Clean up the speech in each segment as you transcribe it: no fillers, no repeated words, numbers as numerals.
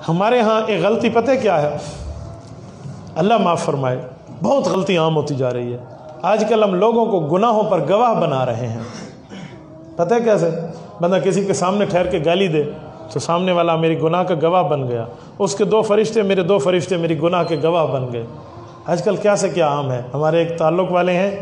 ہمارے ہاں ایک غلطی پتہ کیا ہے، اللہ معاف فرمائے، بہت غلطی عام ہوتی جا رہی ہے۔ آج کل ہم لوگوں کو گناہوں پر گواہ بنا رہے ہیں۔ پتہ ہے کیسے؟ بندہ کسی کے سامنے ٹھہر کے گالی دے تو سامنے والا میری گناہ کا گواہ بن گیا، اس کے 2 فرشتے میرے 2 فرشتے میری گناہ کے گواہ بن گئے۔ آج کل کیا سے کیا عام ہے۔ ہمارے ایک تعلق والے ہیں،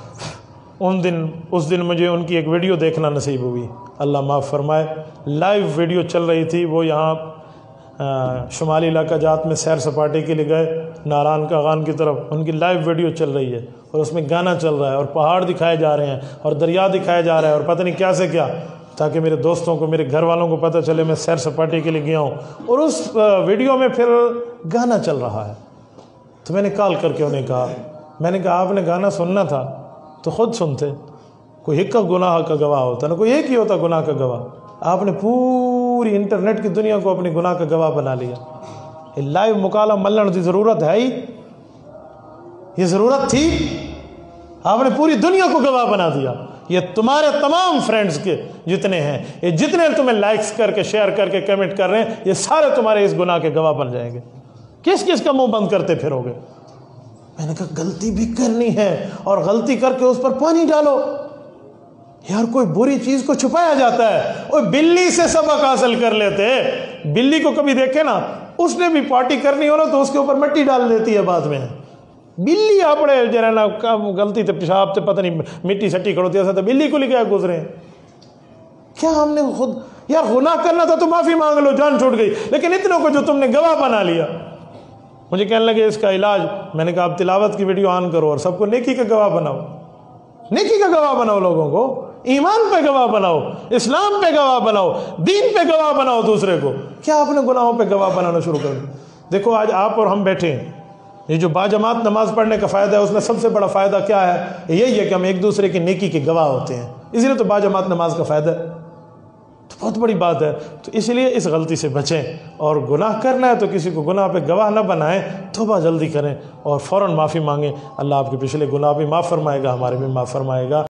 اس دن مجھے ان کی ایک ویڈیو دیکھنا نصیب ہوئی، اللہ معاف فرمائے، لائیو ویڈیو چل رہی تھی۔ وہ یہاں شمالی علاقہ جات میں سیر سپاٹے کے لیے گئے، ناران کاغان کی طرف، ان کی لائیو ویڈیو چل رہی ہے اور اس میں گانا چل رہا ہے اور پہاڑ دکھائے جا رہے ہیں اور دریا دکھایا جا رہا ہے اور پتہ نہیں کیا سے کیا، تاکہ میرے دوستوں کو، میرے گھر والوں کو پتہ چلے میں سیر سپاٹے کے لیے گیا ہوں۔ اور اس ویڈیو میں پھر گانا چل رہا ہے۔ تو میں نے کال کر کے انہیں کہا، میں نے کہا آپ نے گانا سننا تھا تو خود سنتے، کوئی ایک کا گناہ کا گواہ ہوتا نا، کوئی ایک ہی ہوتا گناہ کا گواہ۔ آپ نے پوری انٹرنیٹ کی دنیا کو اپنی گناہ کا گواہ بنا لیا۔ یہ لائیو مکالمہ ملن کی ضرورت ہے ہی؟ یہ ضرورت تھی؟ آپ نے پوری دنیا کو گواہ بنا دیا۔ یہ تمہارے تمام فرینڈز کے جتنے ہیں، یہ جتنے تمہیں لائکس کر کے، شیئر کر کے، کمنٹ کر رہے ہیں، یہ سارے تمہارے اس گناہ کے گواہ بن جائیں گے۔ کس کس کا منہ بند کرتے پھرو گے؟ میں نے کہا غلطی بھی کرنی ہے اور غلطی کر کے اس پر پانی ڈالو۔ یار کوئی بری چیز کو چھپایا جاتا ہے، وہ بلی سے سبق حاصل کر لیتے۔ بلی کو کبھی دیکھے نا، اس نے بھی پارٹی کرنی ہو نا تو اس کے اوپر مٹی ڈال دیتی ہے بعد میں۔ بلی اپنے جنا غلطی تے پیشاب تے پتہ نہیں مٹی سٹی کھڑوتی ایسا تو بلی کو لے کے گزرے۔ کیا ہم نے خود یار گناہ کرنا تھا تو معافی مانگ لو، جان چھوٹ گئی، لیکن اتنوں کو جو تم نے گواہ بنا لیا۔ مجھے کہنے لگے اس کا علاج، میں نے کہا آپ تلاوت کی ویڈیو آن کرو اور سب کو نیکی کا گواہ بناؤ، نیکی کا گواہ بناؤ، لوگوں کو ایمان پہ گواہ بناؤ، اسلام پہ گواہ بناؤ، دین پہ گواہ بناؤ دوسرے کو۔ کیا آپ نے گناہوں پہ گواہ بنانا شروع کر دیا؟ دیکھو آج آپ اور ہم بیٹھے ہیں، یہ جو باجماعت نماز پڑھنے کا فائدہ ہے، اس میں سب سے بڑا فائدہ کیا ہے؟ یہی ہے کہ ہم ایک دوسرے کی نیکی کے گواہ ہوتے ہیں، اسی لیے تو باجماعت نماز کا فائدہ ہے، تو بہت بڑی بات ہے۔ تو اس لیے اس غلطی سے بچیں، اور گناہ کرنا ہے تو کسی کو گناہ پہ گواہ نہ بنائیں، توبہ جلدی کریں اور فوراً معافی مانگیں۔ اللہ آپ کے پچھلے گناہ بھی معاف فرمائے گا، ہمارے بھی معاف فرمائے گا۔